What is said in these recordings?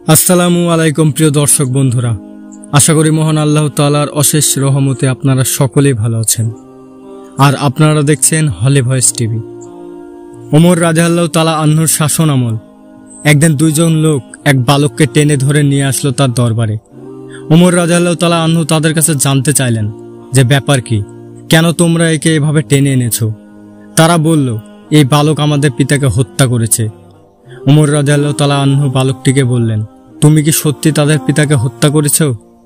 আসসালামু আলাইকুম প্রিয় দর্শক বন্ধুরা, আশা করি মহান আল্লাহ তাআলার অশেষ রহমতে আপনারা সকলেই ভালো আছেন। আর আপনারা দেখছেন হলি ভয়েস টিভি। ওমর রাদিয়াল্লাহু তাআলা আনহুর শাসন আমল। একদিন দুইজন লোক এক বালককে টেনে ধরে নিয়ে আসলো তার দরবারে। ওমর রাদিয়াল্লাহু তাআলা আনহু তাদের কাছে জানতে চাইলেন যে ব্যাপার কি, কেন তোমরা একে এভাবে টেনে এনেছো। তারা বলল, এই বালক আমাদের পিতাকে হত্যা করেছে। ওমর রাদিয়াল্লাহু তাআলা আনহু বালকটিকে বললেন, তুমি কি সত্যি তাদের পিতাকে হত্যা করেছো?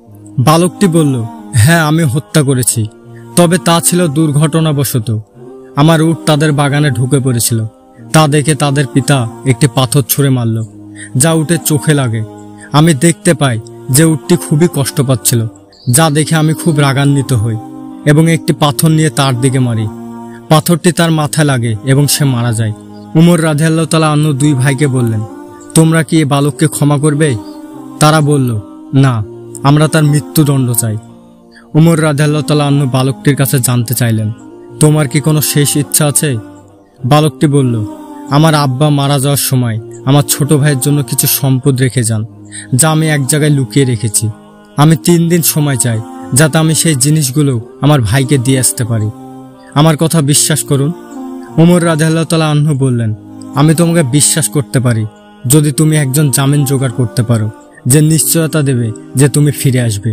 বালকটি বলল, হ্যাঁ, আমি হত্যা করেছি, তবে তা ছিল দুর্ঘটনাবশত। আমার উট তাদের বাগানে ঢুকে পড়েছিল, তা দেখে তাদের পিতা একটি পাথর ছুঁড়ে মারল, যা উটের চোখে লাগে। আমি দেখতে পাই যে উটটি খুবই কষ্ট পাচ্ছিল, যা দেখে আমি খুব রাগান্বিত হই এবং একটি পাথর নিয়ে তার দিকে মারি। পাথরটি তার মাথায় লাগে এবং সে মারা যায়। উমর রাদিয়াল্লাহু তাআলা আনহু দুই ভাইকে বললেন, তোমরা কি এই বালককে ক্ষমা করবে? তারা বলল, না, আমরা তার মৃত্যুদণ্ড চাই। উমর রাদিয়াল্লাহু তাআলা আনহু বালকটির কাছে জানতে চাইলেন, তোমার কি কোনো শেষ ইচ্ছা আছে? বালকটি বলল, আমার আব্বা মারা যাওয়ার সময় আমার ছোট ভাইয়ের জন্য কিছু সম্পদ রেখে যান, যা আমি এক জায়গায় লুকিয়ে রেখেছি। আমি 3 দিন সময় চাই, যাতে আমি সেই জিনিসগুলো আমার ভাইকে দিয়ে আসতে পারি। আমার কথা বিশ্বাস করুন। ওমর রাদিয়াল্লাহু তাআলা আনহু বললেন, আমি তোমাকে বিশ্বাস করতে পারি যদি তুমি একজন জামিন জোগাড় করতে পারো যে নিশ্চয়তা দেবে যে তুমি ফিরে আসবে।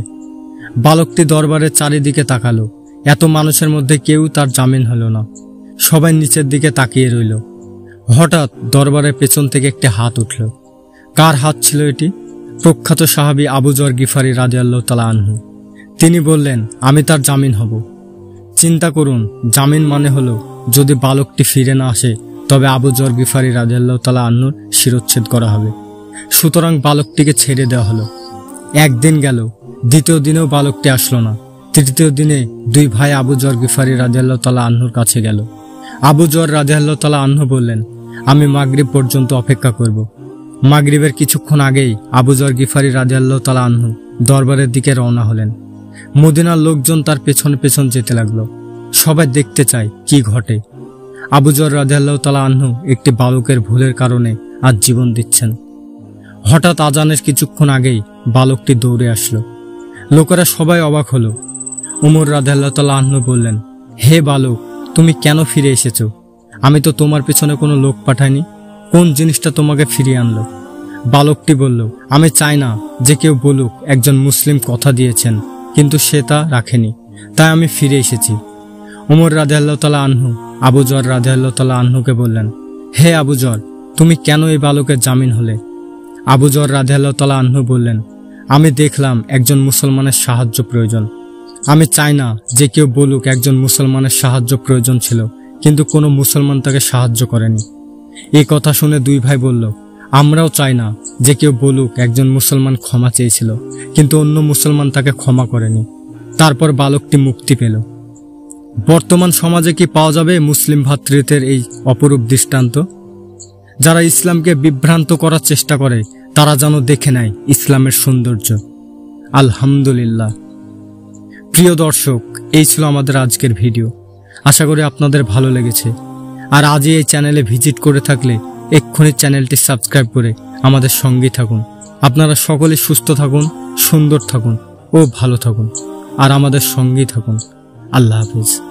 বালকটি দরবারের চারিদিকে তাকালো। এত মানুষের মধ্যে কেউ তার জামিন হলো না। সবাই নিচের দিকে তাকিয়ে রইল। হঠাৎ দরবারের পেছন থেকে একটি হাত উঠল। কার হাত ছিল এটি? প্রখ্যাত সাহাবী আবু যর গিফারী রাদিয়াল্লাহু তাআলা আনহু। তিনি বললেন, আমি তার জামিন হব। চিন্তা করুন, জামিন মানে হলো যদি বালকটি ফিরে না আসে তবে আবু যর গিফারী রাদিয়াল্লাহু তাআলা আনহুর শিরচ্ছেদ করা হবে। সুতরাং বালকটিকে ছেড়ে দেওয়া হলো। একদিন গেল, দ্বিতীয় দিনেও বালকটি আসলো না। তৃতীয় দিনে দুই ভাই আবু যর গিফারী রাদিয়াল্লাহু তাআলা আনহুর কাছে গেল। আবু যর রাদিয়াল্লাহু তাআলা আনহু বললেন, আমি মাগরিব পর্যন্ত অপেক্ষা করব। মাগরিবের কিছুক্ষণ আগেই আবু যর গিফারী রাদিয়াল্লাহু তাআলা আনহু দরবারের দিকে রওনা হলেন। মদিনার লোকজন তার পেছন পেছন যেতে লাগলো। সবাই দেখতে চায় কি ঘটে। আবু যর রাদিয়াল্লাহু তাআলা আনহু একটি বালকের ভুলের কারণে আজ জীবন দিচ্ছেন। হঠাৎ আজানের কিছুক্ষণ আগেই বালকটি দৌড়ে আসলো। লোকেরা সবাই অবাক হলো। ওমর রাদিয়াল্লাহু তাআলা আনহু বললেন, হে বালক, তুমি কেন ফিরে এসেছো? আমি তো তোমার পেছনে কোনো লোক পাঠাইনি। কোন জিনিসটা তোমাকে ফিরিয়ে আনলো? বালকটি বলল, আমি চাই না যে কেউ বলুক একজন মুসলিম কথা দিয়েছেন, কিন্তু সে তা রাখেনি, তাই আমি ফিরে এসেছি। ওমর রাদিয়াল্লাহু তাআলা আনহু আবু যর রাদিয়াল্লাহু তাআলা আনহুকে বললেন, হে আবু যর, তুমি কেন এই বালকের জামিন হলে? আবু যর রাদিয়াল্লাহু তাআলা আনহু বললেন, আমি দেখলাম একজন মুসলমানের সাহায্য প্রয়োজন। আমি চাই না যে কেউ বলুক একজন মুসলমানের সাহায্য প্রয়োজন ছিল, কিন্তু কোনো মুসলমান তাকে সাহায্য করেনি। এই কথা শুনে দুই ভাই বলল, আমরাও চাই না যে কেউ বলুক একজন মুসলমান ক্ষমা চেয়েছিল, কিন্তু অন্য মুসলমান তাকে ক্ষমা করেনি। তারপর বালকটি মুক্তি পেল। বর্তমান সমাজে কি পাওয়া যাবে মুসলিম ভ্রাতৃত্বের এই অপরূপ দৃষ্টান্ত? যারা ইসলামকে বিভ্রান্ত করার চেষ্টা করে তারা যেন দেখে নেয় ইসলামের সৌন্দর্য। আলহামদুলিল্লাহ। প্রিয় দর্শক, এই ছিল আমাদের আজকের ভিডিও। আশা করি আপনাদের ভালো লেগেছে। আর আজই এই চ্যানেলে ভিজিট করে থাকলে এক্ষুনি চ্যানেলটি সাবস্ক্রাইব করে আমাদের সঙ্গেই থাকুন। আপনারা সকলে সুস্থ থাকুন, সুন্দর থাকুন ও ভালো থাকুন, আর আমাদের সঙ্গেই থাকুন। আল্লাহ হাফেজ।